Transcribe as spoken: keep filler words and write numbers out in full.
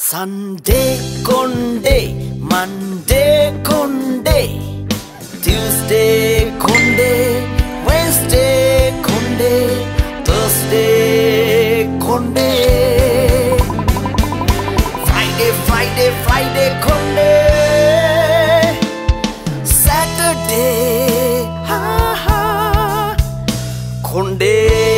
Sunday Conde, Monday Conde, Tuesday Conde, Wednesday Conde, Thursday Conde, Friday, Friday, Friday Conde, Saturday, ha ha, Conde.